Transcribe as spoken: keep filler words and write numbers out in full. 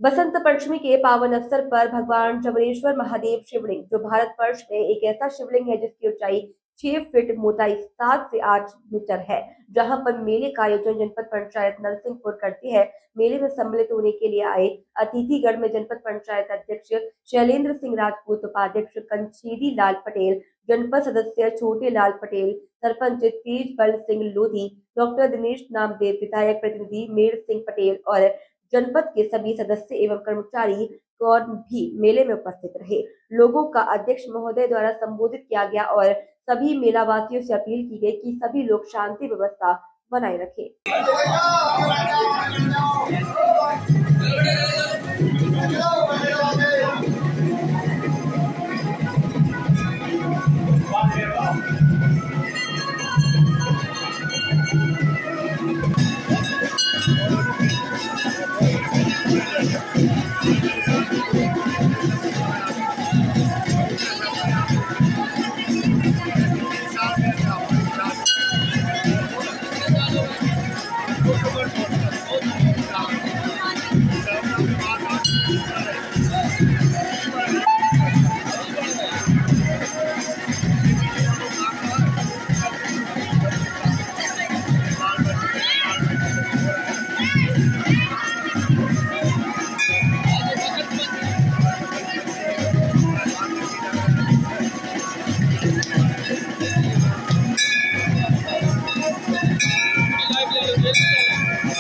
बसंत पंचमी के पावन अवसर पर भगवान जमनेश्वर महादेव शिवलिंग, जो भारतवर्ष में एक ऐसा शिवलिंग है जिसकी ऊंचाई छह फीट, मोटाई सात से आठ मीटर है, जहां पर मेले का आयोजन जनपद पंचायत नरसिंहपुर करती है। मेले में सम्मिलित होने के लिए आए अतिथिगण में जनपद पंचायत अध्यक्ष शैलेंद्र सिंह राजपूत, उपाध्यक्ष कंचेरी लाल पटेल, जनपद सदस्य छोटे लाल पटेल, सरपंच तेज बल सिंह लोधी, डॉक्टर दिनेश नामदेव, विधायक प्रतिनिधि मेर सिंह पटेल और जनपद के सभी सदस्य एवं कर्मचारी और भी मेले में उपस्थित रहे। लोगों का अध्यक्ष महोदय द्वारा संबोधित किया गया और सभी मेलावासियों से अपील की गई कि सभी लोग शांति व्यवस्था बनाए रखें।